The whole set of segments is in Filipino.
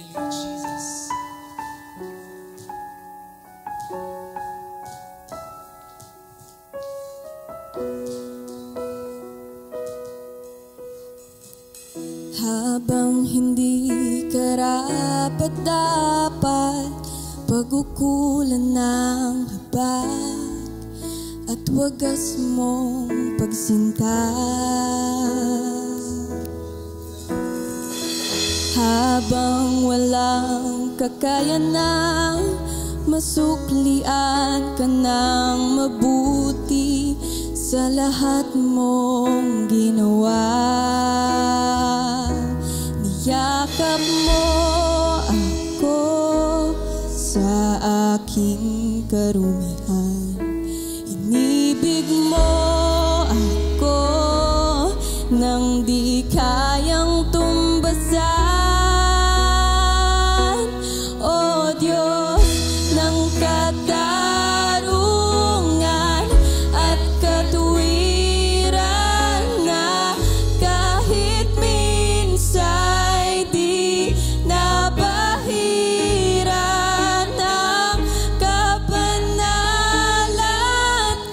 Habang hindi karapat-dapat pagukulan ng habag at wagas mong pagsinta. Habang walang kakayanang masuklian ka ng mabuti sa lahat mong ginawa. Niyakap mo ako sa aking karumihan. Inibig mo ako nang di kayang tumbasan. O Diyos ng katarungan at katuwiran, na kahit minsa'y di nabahiran ng kabanalan at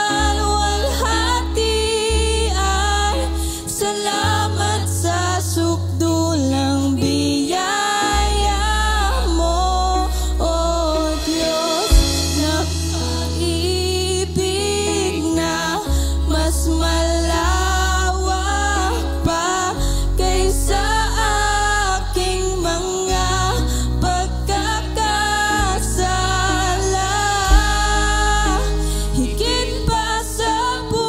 kalwalhatian. Salamat sa sukdulang biyaya mo, O Diyos na pag-ibig na mas malawak pa kaysa aking mga pagkakasala. Higit pa sa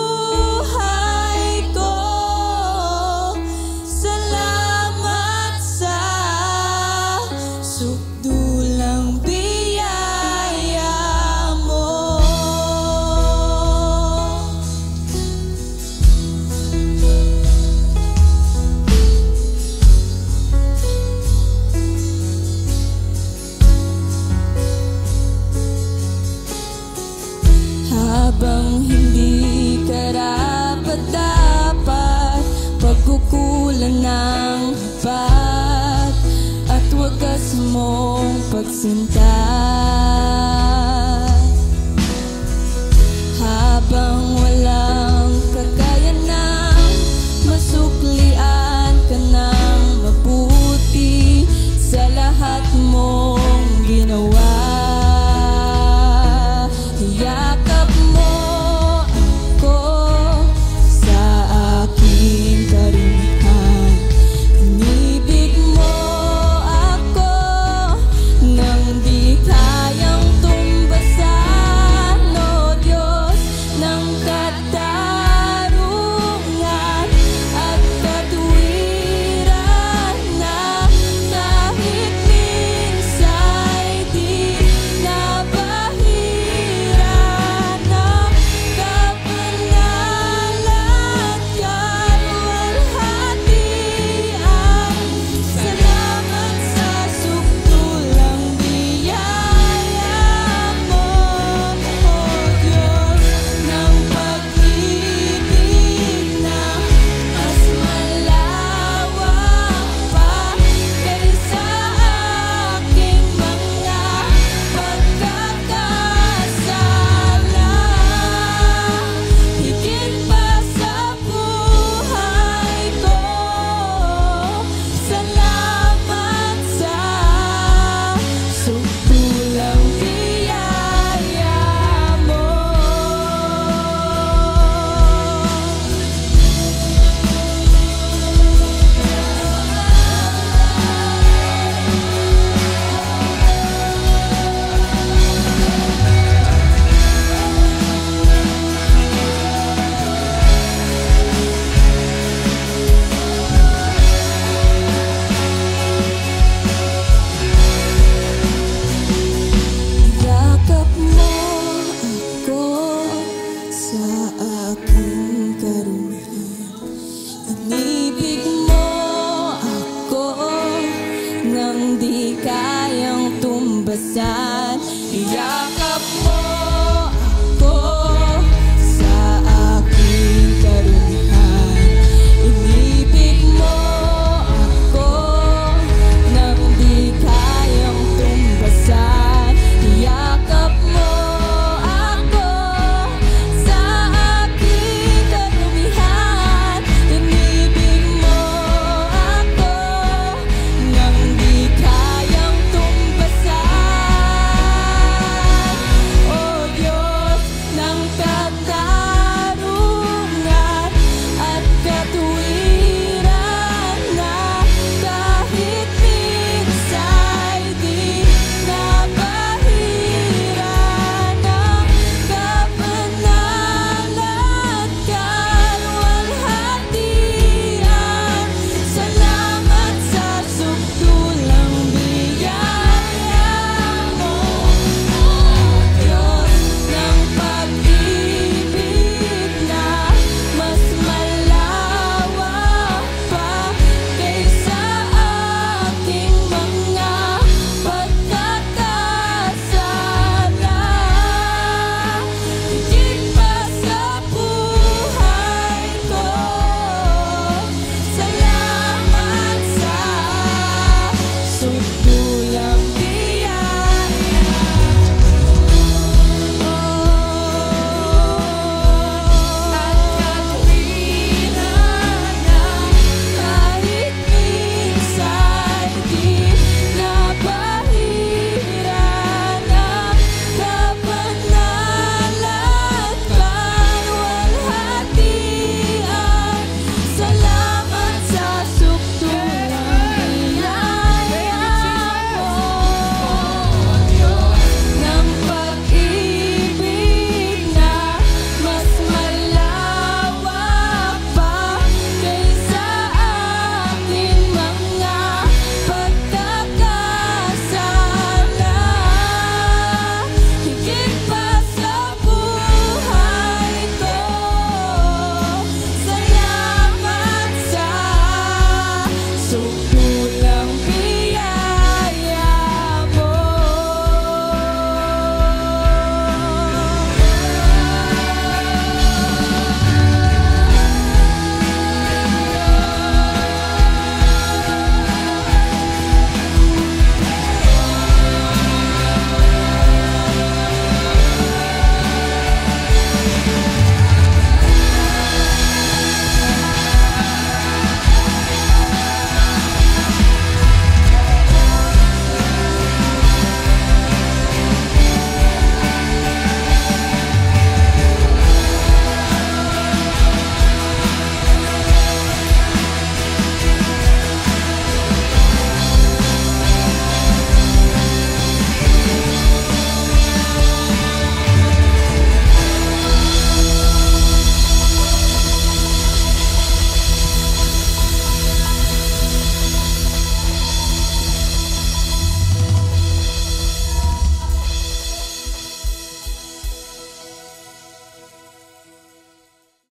buhay ko, salamat sa sukdulang biyaya mo. Habang hindi karapat-dapat pagkukulan ng habag at wagas mong pagsinta. Habang walang kakayanang masuklian ka ng mabuti sa lahat mong ginawa. Yakap mo ako sa aking karumihan. Inibig mo ako nang di kayang tumbasan. O Diyos ng katarungan at katuwiran, na kahit minsa'y di nabahiran ng kabanalan at kalwalhatian. Salamat sa sukdulang biyaya mo, O Diyos ng pag-ibig na mas malawak pa kaysa aking mga pagkakasala. Higit pa sa buhay ko, salamat sa sukdulang biyaya mo. Yakap mo ako sa aking karumihan. Inibig mo ako nang di kayang tumbasan. Yakap